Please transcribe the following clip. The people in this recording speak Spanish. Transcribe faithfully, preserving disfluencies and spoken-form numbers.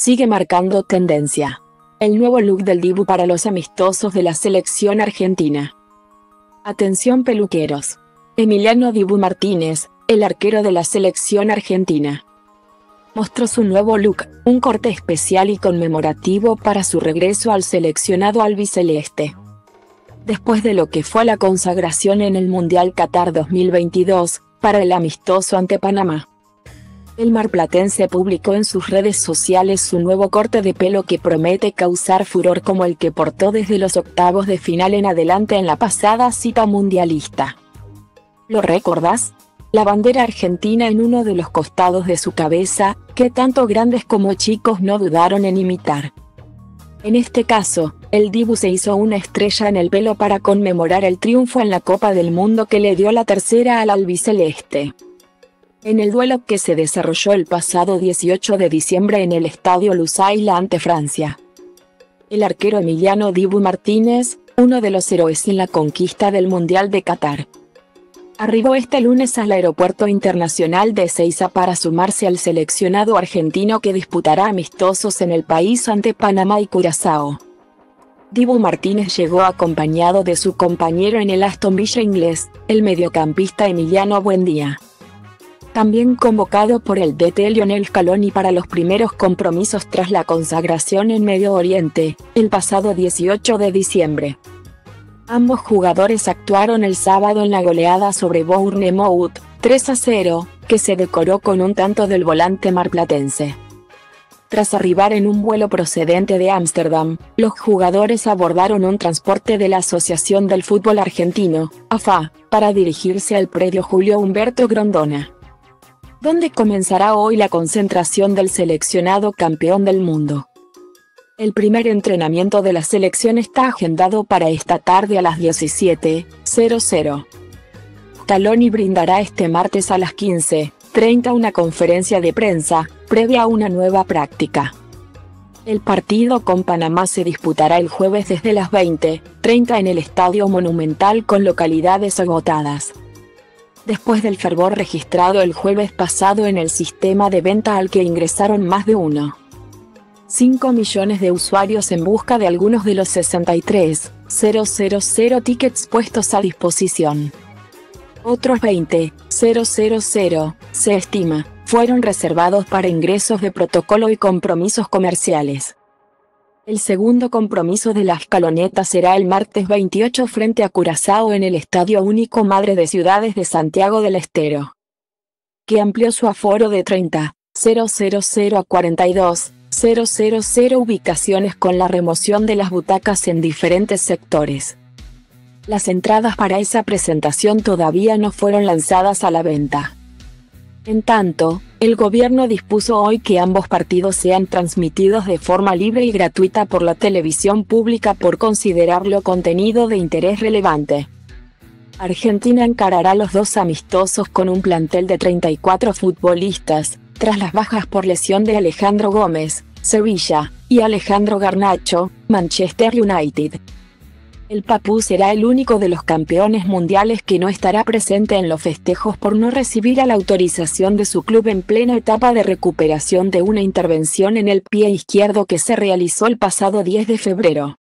sigue marcando tendencia. El nuevo look del Dibu para los amistosos de la selección argentina. Atención peluqueros. Emiliano Dibu Martínez, el arquero de la selección argentina, mostró su nuevo look, un corte especial y conmemorativo para su regreso al seleccionado albiceleste. Después de lo que fue la consagración en el Mundial Qatar dos mil veintidós, para el amistoso ante Panamá. El marplatense publicó en sus redes sociales su nuevo corte de pelo que promete causar furor como el que portó desde los octavos de final en adelante en la pasada cita mundialista. ¿Lo recordás? La bandera argentina en uno de los costados de su cabeza, que tanto grandes como chicos no dudaron en imitar. En este caso, el Dibu se hizo una estrella en el pelo para conmemorar el triunfo en la Copa del Mundo que le dio la tercera al albiceleste. En el duelo que se desarrolló el pasado dieciocho de diciembre en el estadio Lusail ante Francia. El arquero Emiliano Dibu Martínez, uno de los héroes en la conquista del Mundial de Qatar, arribó este lunes al Aeropuerto Internacional de Ezeiza para sumarse al seleccionado argentino que disputará amistosos en el país ante Panamá y Curazao. Dibu Martínez llegó acompañado de su compañero en el Aston Villa inglés, el mediocampista Emiliano Buendía. También convocado por el D T Lionel Scaloni para los primeros compromisos tras la consagración en Medio Oriente, el pasado dieciocho de diciembre. Ambos jugadores actuaron el sábado en la goleada sobre Bournemouth, tres a cero, que se decoró con un tanto del volante marplatense. Tras arribar en un vuelo procedente de Ámsterdam, los jugadores abordaron un transporte de la Asociación del Fútbol Argentino, A F A, para dirigirse al predio Julio Humberto Grondona, donde comenzará hoy la concentración del seleccionado campeón del mundo. El primer entrenamiento de la selección está agendado para esta tarde a las diecisiete horas. Scaloni brindará este martes a las quince treinta una conferencia de prensa, previa a una nueva práctica. El partido con Panamá se disputará el jueves desde las veinte treinta en el Estadio Monumental con localidades agotadas. Después del fervor registrado el jueves pasado en el sistema de venta al que ingresaron más de uno punto cinco millones de usuarios en busca de algunos de los sesenta y tres mil tickets puestos a disposición. Otros veinte mil, se estima, fueron reservados para ingresos de protocolo y compromisos comerciales. El segundo compromiso de la escaloneta será el martes veintiocho frente a Curazao en el Estadio Único Madre de Ciudades de Santiago del Estero, que amplió su aforo de treinta mil a cuarenta y dos mil ubicaciones con la remoción de las butacas en diferentes sectores. Las entradas para esa presentación todavía no fueron lanzadas a la venta. En tanto, el gobierno dispuso hoy que ambos partidos sean transmitidos de forma libre y gratuita por la televisión pública por considerarlo contenido de interés relevante. Argentina encarará los dos amistosos con un plantel de treinta y cuatro futbolistas, tras las bajas por lesión de Alejandro Gómez, Sevilla, y Alejandro Garnacho, Manchester United. El Papú será el único de los campeones mundiales que no estará presente en los festejos por no recibir la autorización de su club en plena etapa de recuperación de una intervención en el pie izquierdo que se realizó el pasado diez de febrero.